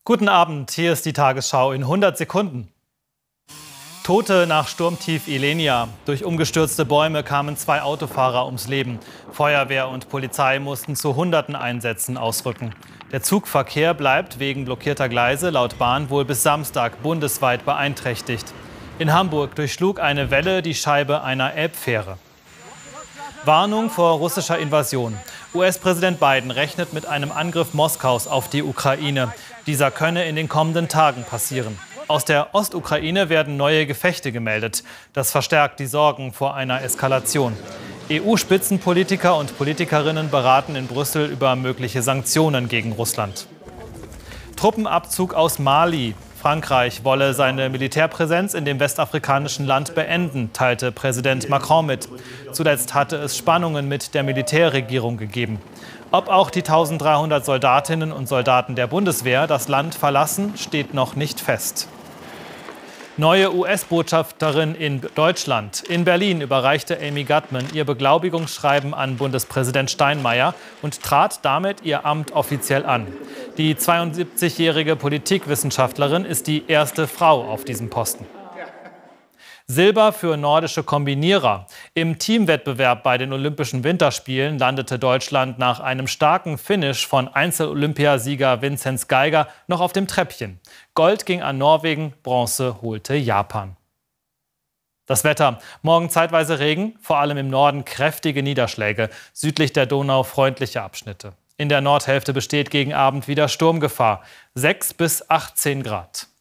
Guten Abend, hier ist die Tagesschau in 100 Sekunden. Tote nach Sturmtief Ilenia. Durch umgestürzte Bäume kamen 2 Autofahrer ums Leben. Feuerwehr und Polizei mussten zu hunderten Einsätzen ausrücken. Der Zugverkehr bleibt wegen blockierter Gleise laut Bahn wohl bis Samstag bundesweit beeinträchtigt. In Hamburg durchschlug eine Welle die Scheibe einer Elbfähre. Warnung vor russischer Invasion. US-Präsident Biden rechnet mit einem Angriff Moskaus auf die Ukraine. Dieser könne in den kommenden Tagen passieren. Aus der Ostukraine werden neue Gefechte gemeldet. Das verstärkt die Sorgen vor einer Eskalation. EU-Spitzenpolitiker und Politikerinnen beraten in Brüssel über mögliche Sanktionen gegen Russland. Truppenabzug aus Mali. Frankreich wolle seine Militärpräsenz in dem westafrikanischen Land beenden, teilte Präsident Macron mit. Zuletzt hatte es Spannungen mit der Militärregierung gegeben. Ob auch die 1300 Soldatinnen und Soldaten der Bundeswehr das Land verlassen, steht noch nicht fest. Neue US-Botschafterin in Deutschland. In Berlin überreichte Amy Gutmann ihr Beglaubigungsschreiben an Bundespräsident Steinmeier und trat damit ihr Amt offiziell an. Die 72-jährige Politikwissenschaftlerin ist die erste Frau auf diesem Posten. Silber für nordische Kombinierer. Im Teamwettbewerb bei den Olympischen Winterspielen landete Deutschland nach einem starken Finish von Einzel-Olympiasieger Vinzenz Geiger noch auf dem Treppchen. Gold ging an Norwegen, Bronze holte Japan. Das Wetter. Morgen zeitweise Regen, vor allem im Norden kräftige Niederschläge, südlich der Donau freundliche Abschnitte. In der Nordhälfte besteht gegen Abend wieder Sturmgefahr, 6 bis 18 Grad.